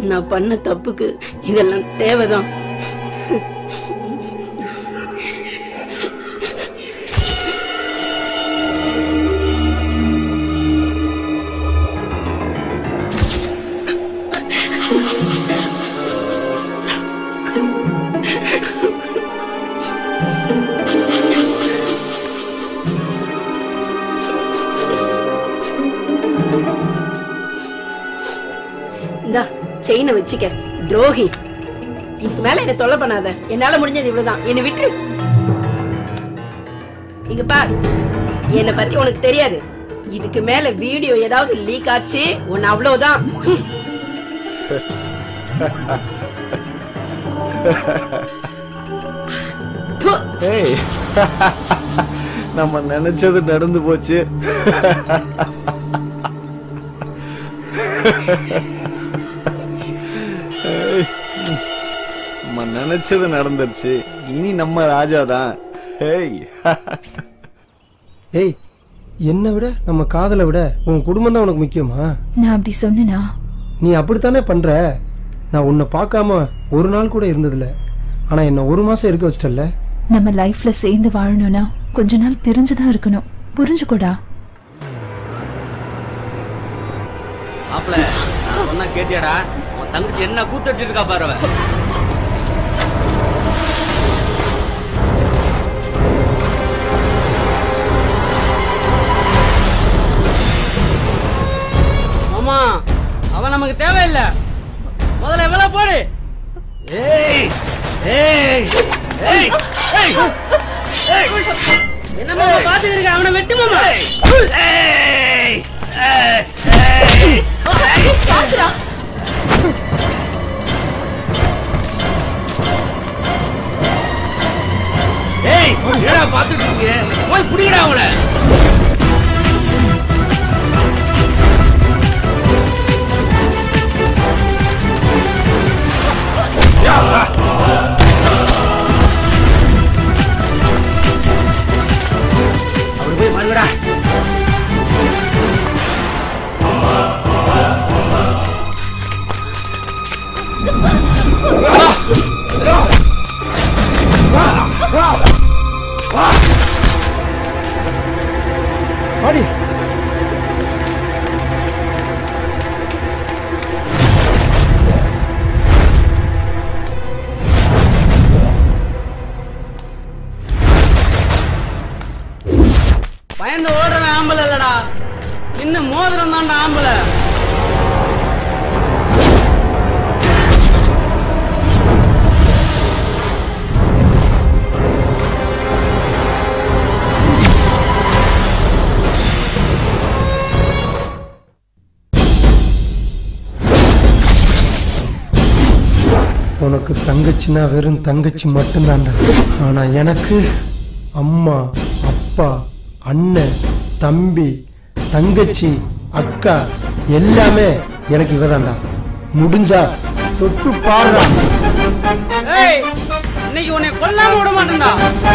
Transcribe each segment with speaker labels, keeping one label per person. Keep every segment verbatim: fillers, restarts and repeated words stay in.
Speaker 1: நான் பண்ண தப்புக்கு இதெல்லாம் தேவைதான். இந்தா செயினை வச்சுக்க துரோகி. இதுக்கு மேல என்ன தொல்லை பண்ணாத. என்னால முடிஞ்சது இவ்வளவுதான். என்னை விட்டுரு. இங்க பார், என்னை பத்தி உனக்கு தெரியாது. இதுக்கு மேல வீடியோ ஏதாவது லீக் ஆச்சு உன்னை அவ்வளவுதான்.
Speaker 2: நம்ம நினைச்சது நடந்து போச்சு. நம்ம நினைச்சது நடந்துருச்சு. இனி நம்ம ராஜாதான். ஏய்
Speaker 3: ஏய், என்னை விட நம்ம காதலை விட உன் குடும்பம் தான் உனக்கு முக்கியமா?
Speaker 4: நான் அப்படி சொன்னா
Speaker 3: நீ அப்படித்தானே பண்ற. நான் உன்னை பார்க்காம ஒரு நாள் கூட இருந்ததில்ல. ஆனா என்ன ஒரு மாசம் இருக்க வச்சிட்டல்ல.
Speaker 4: நம்ம லைஃப்ல சேர்ந்து வாழணும்னா கொஞ்ச நாள் பிரிஞ்சுதான் இருக்கணும். புரிஞ்சுக்கூடா?
Speaker 5: மாப்ள சொன்னா கேட்டியாடா? உன் தங்கச்சி என்ன கூத்தடிச்சிட்டு இருக்கா பாரு. மாமா அவன் நமக்கு தேவையில்லை. முதல்ல எவ்வளவு போடு. ஏய் ஏய் ஏய் ஏய் என்ன மாமா பாத்துட்டு இருக்க? அவனை வெட்டு மாமா. ஏய் ஏய் ஏய் பாத்துடா. ஏய் என்னடா பாத்துட்டு இருக்கீங்க? போய் புடிங்கடா அவனை. அவரு போய் மறுங்கடா.
Speaker 3: ஆடி
Speaker 5: பயந்து ஓடுறவன் ஆம்பளை இல்லடா, இன்னும் மோதிரம் தான்டா ஆம்பளை.
Speaker 3: உனக்கு தங்கச்சினா வெறும் தங்கச்சி மட்டும்தான்டா. ஆனா எனக்கு அம்மா, அப்பா, அண்ணன், தம்பி, தங்கச்சி, அக்கா எல்லாமே எனக்கு இவதான்டா. முடிஞ்சா தொட்டு பாருடா.
Speaker 5: ஏய் இன்னைக்கு உன்னை கொல்லாம விட மாட்டேன்டா.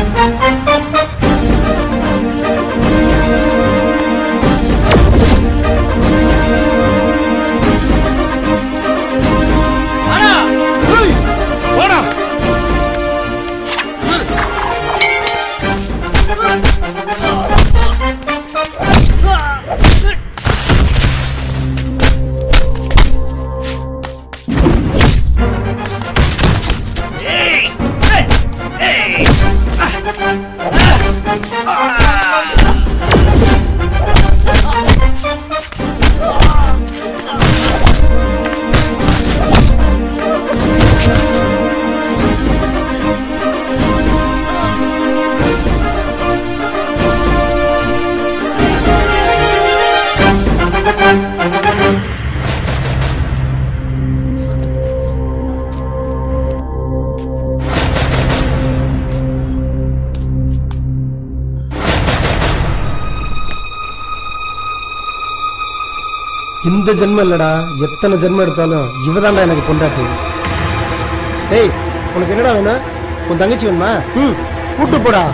Speaker 3: இந்த ஜென்மம் இல்லடா, எத்தனை ஜென்மம் எடுத்தாலும் இவதான்டா எனக்கு பொண்டாட்டி. ஏய் உனக்கு என்னடா வேணும்? உன் தங்கச்சி வேணுமா? ம் கூட்டு போடா.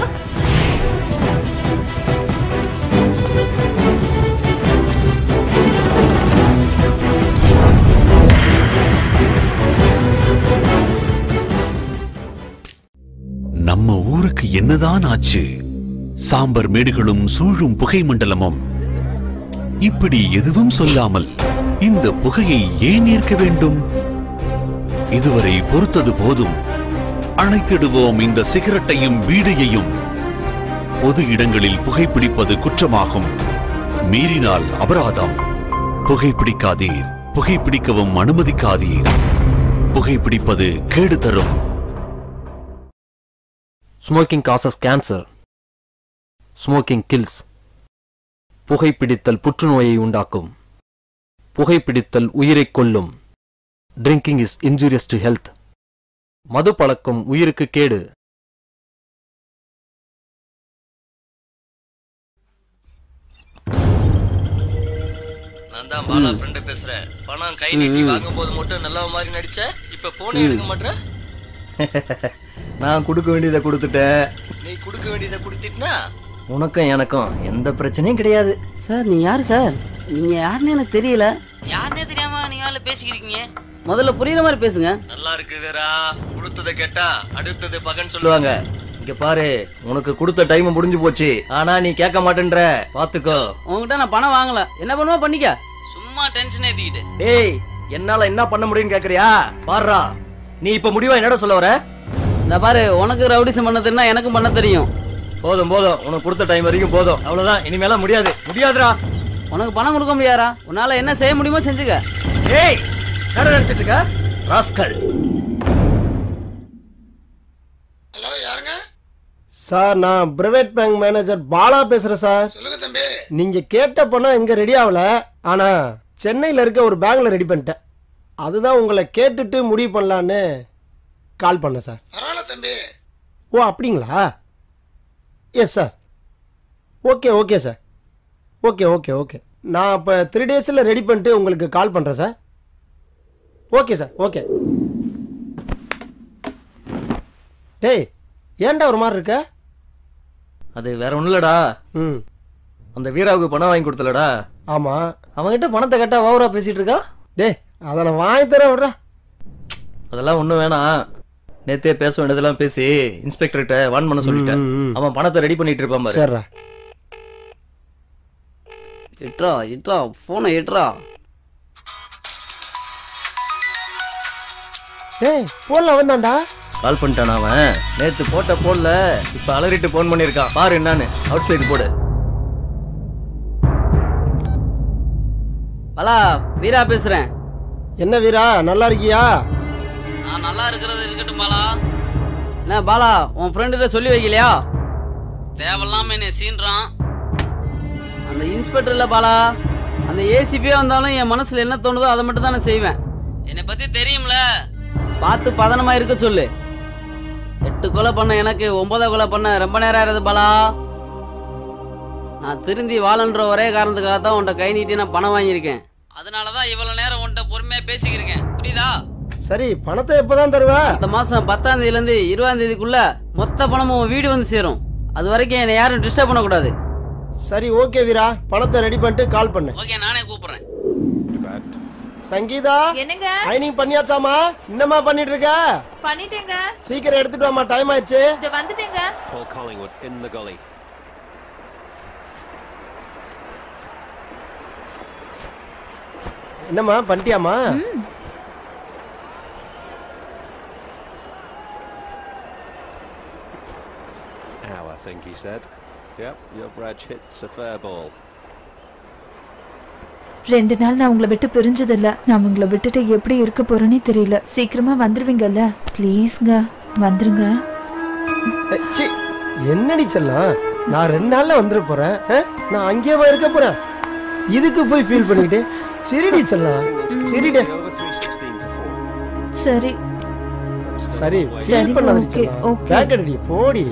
Speaker 6: என்னதான் ஆச்சு? சாம்பர் மேடுகளும் சூழும் புகை மண்டலமும். இப்படி எதுவும் சொல்லாமல் இந்த புகையை ஏன் ஏற்க வேண்டும்? இதுவரை பொறுத்தது போதும். அணைத்திடுவோம் இந்த சிகரெட்டையும் வீடியையும். பொது இடங்களில் புகைப்பிடிப்பது குற்றமாகும். மீறினால் அபராதம். புகைப்பிடிக்காதீர். புகைப்பிடிக்கவும் அனுமதிக்காதீர். புகைப்பிடிப்பது கேடு தரும்.
Speaker 7: Smoking causes cancer. Smoking kills. புகைப்பிடித்தல் புற்றுநோயை உண்டாக்கும். புகைப்பிடித்தல் உயிரைக் கொல்லும். Drinking is injurious to health. மது பழக்கம் உயிருக்கு கேடு.
Speaker 8: நான் தான் பாலா ஃப்ரெண்ட் பேசுறேன். பணம் கை நீட்டி வாங்கும்போது மட்டும் நல்ல மாதிரி நடிச்ச, இப்ப போனே எடுக்க மாட்டற?
Speaker 2: நான் கொடுக்க வேண்டியதை கொடுத்துட்டேன்.
Speaker 8: நீ கொடுக்க வேண்டியதை கொடுத்துட்டனா
Speaker 2: உனக்கும் எனக்கும் எந்த பிரச்சனையும் கிடையாது.
Speaker 5: சார் நீ யாரு சார்? நீங்க யாருன்னு எனக்கு தெரியல.
Speaker 8: யாருன்னே தெரியாம நீங்க வேலை பேசிக்கிறீங்க.
Speaker 5: முதல்ல புரியுற மாதிரி பேசுங்க.
Speaker 8: நல்லா இருக்கு வேறா. கொடுத்ததை கேட்டா அடுத்தது பகன் சொல்லுவாங்க.
Speaker 2: இங்க பாரு, உனக்கு கொடுத்த டைம் முடிஞ்சு போச்சு. ஆனா நீ கேட்க மாட்டேன்ற. பாத்துக்கோ.
Speaker 5: உங்ககிட்ட நான் பணம் வாங்கல. என்ன பண்ணுவா பண்ணிக்க.
Speaker 8: சும்மா டென்ஷன் ஏத்திக்கிட்டு.
Speaker 2: டேய், என்னால என்ன பண்ண முடியும்னு கேக்குறியா? பாருடா, நீ இப்ப முடிவா என்னடா சொல்ல வர?
Speaker 5: இந்த பாரு, உனக்கு ரவுடிசம் பண்ண தெரியும்னா எனக்கும் பண்ண தெரியும்.
Speaker 2: போதும் போதும், உனக்கு கொடுத்த டைம் வரைக்கும் போதும். அவ்வளவுதான், இனிமேல முடியாது. முடியாதுடா.
Speaker 5: உனக்கு பணம் கொடுக்க முடியாதா? உன்னால என்ன செய்ய முடியுமோ செஞ்சுக்க.
Speaker 2: ஏய், என்ன நினைச்சிட்டு இருக்க? ராஸ்கல்.
Speaker 9: ஹலோ, யாருங்க?
Speaker 3: சார், நான் பிரைவேட் பேங்க் மேனேஜர் பாலா பேசுறேன் சார்.
Speaker 9: சொல்லுங்க தம்பி.
Speaker 3: நீங்க கேட்ட பணம் எங்க ரெடி ஆகல. ஆனா சென்னையில இருக்க ஒரு பேங்க்ல ரெடி பண்ணிட்டேன். அதுதான் உங்களை கேட்டுட்டு முடிவு பண்ணலான்னு கால் பண்ண சார்.
Speaker 9: பரவாயில்ல தம்பி.
Speaker 3: ஓ, அப்படிங்களா? Yes sir. Okay okay sir. Okay okay okay நான் இப்போ த்ரீ டேஸில் ரெடி பண்ணிட்டு உங்களுக்கு கால் பண்ணுறேன் சார். Okay sir. ஓகே. டேய், ஏன்டா ஒரு மாதிரி இருக்க?
Speaker 2: அது வேற ஒன்றும் இல்லடா.
Speaker 3: ம்.
Speaker 2: அந்த வீராவுக்கு பணம் வாங்கி கொடுத்தலடா.
Speaker 3: ஆமாம்.
Speaker 2: அவங்ககிட்ட பணத்தை கேட்டால் ஓவரா பேசிட்டு இருக்கா.
Speaker 3: டேய், அதை நான் வாங்கி தரேன் விட்றா.
Speaker 2: அதெல்லாம் ஒன்றும் வேணாம். நேத்தே பேச வேண்டியதெல்லாம் பேசி இன்ஸ்பெக்டர்கிட்ட வான் பண்ண சொல்லிட்டேன். அவன் பணத்தை ரெடி பண்ணிட்டு இருப்பான் பாரு.
Speaker 3: சரிடா.
Speaker 5: இட்ரா இட்ரா போனை இட்ரா.
Speaker 3: டேய், போன்ல வந்தான்டா.
Speaker 2: கால் பண்ணிட்டான் அவன். நேத்து போட்ட போன்ல இப்ப அலறிட்டு போன் பண்ணிருக்கான். பாரு என்னன்னு. அவுட் ஸ்பீக்கர் போடு.
Speaker 5: பாலா, வீரா பேசுறேன்.
Speaker 3: என்ன வீரா, நல்லா இருக்கியா?
Speaker 8: நான் நல்லா இருக்கிறது இருக்கட்டும் பாலா.
Speaker 5: என்ன பாலா, உன் ஃப்ரெண்டுகிட்ட சொல்லி வைக்கலையா?
Speaker 8: தேவையில்லாம என்னை சீன்றான்.
Speaker 5: அந்த இன்ஸ்பெக்டர் இல்லை பாலா, அந்த ஏசிபியே வந்தாலும் என் மனசுல என்ன தோணுதோ அதை மட்டும் தான் நான் செய்வேன்.
Speaker 8: என்னை பத்தி தெரியும்ல.
Speaker 5: பார்த்து பதனமா இருக்க சொல்லு. எட்டு கொலை பண்ண எனக்கு ஒன்பதை கொலை பண்ண ரொம்ப நேரம் ஆயிருது பாலா. நான் திருந்தி வாழன்ற ஒரே காரணத்துக்காக தான் உன்ட்ட கை நீட்டி நான் பணம் வாங்கியிருக்கேன்.
Speaker 8: அதனாலதான் இவ்வளவு நேரம் உன்ட்ட பொறுமையா பேசிக்கிறேன். புரியுதா?
Speaker 3: சரி, பணத்தை எப்பதான் தருவா?
Speaker 5: இந்த மாசம் பத்தாம் தேதியில இருந்து இருபதாம் தேதிக்குள்ள மொத்த பணமும் வீடு வந்து சேரும். அது வரைக்கும் என்னை யாரும் டிஸ்டர்ப் பண்ணக்கூடாது.
Speaker 3: சரி, ஓகே வீரா, பணத்தை ரெடி பண்ணிட்டு கால் பண்ணு.
Speaker 8: ஓகே, நானே கூப்பிடுறேன்.
Speaker 3: சங்கீதா,
Speaker 10: என்னங்க?
Speaker 3: ஐனிங் பண்ணியாச்சாமா? என்னமா பண்ணிட்டு இருக்க?
Speaker 10: பண்ணிட்டேங்க.
Speaker 3: சீக்கிரம் எடுத்துட்டு வாமா, டைம் ஆயிடுச்சு.
Speaker 10: இது வந்துட்டேங்க.
Speaker 3: என்னம்மா பண்ணிட்டியாமா?
Speaker 11: I think he said. Yep, your Brad hits a fair ball.
Speaker 4: ரெண்டு நாள் நான் உங்களை விட்டு பிரிஞ்சதில்ல. நான் உங்களை விட்டுட்டு எப்படி இருக்க போறேனே தெரியல. சீக்கிரமா வந்துருவீங்கல்ல? ப்ளீஸ்ங்க, வந்துருங்க.
Speaker 3: சி, என்னடி செல்லம், நான் ரெண்டு நாள்ல வந்துட போறேன். நான் அங்கேயே இருக்க போறேன். இதுக்கு போய் ஃபீல் பண்ணிக்கிட்டு சரிடி செல்லம், சரிடே.
Speaker 4: சரி
Speaker 3: சரி, ஃபீல் பண்ணாதடி செல்லம். பேக் அடி, போடி.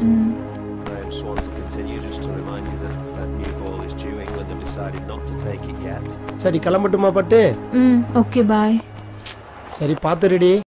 Speaker 3: சரி, கிளம்பட்டுமா பட்டு?
Speaker 4: ம், ஓகே, பாய்.
Speaker 3: சரி, பாத்து ரெடி.